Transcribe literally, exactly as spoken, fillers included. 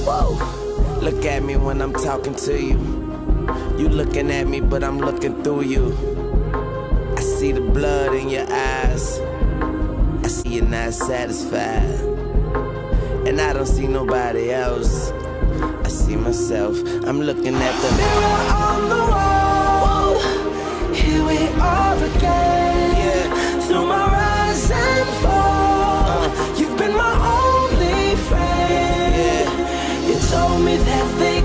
Whoa. Look at me when I'm talking to you. You looking at me, but I'm looking through you. I see the blood in your eyes. I see you're not satisfied. And I don't see nobody else. I see myself. I'm looking at the mirror on the wall. Here we are again. Yeah. Through my rise and fall, uh, you've been my only friend. Yeah. You told me that they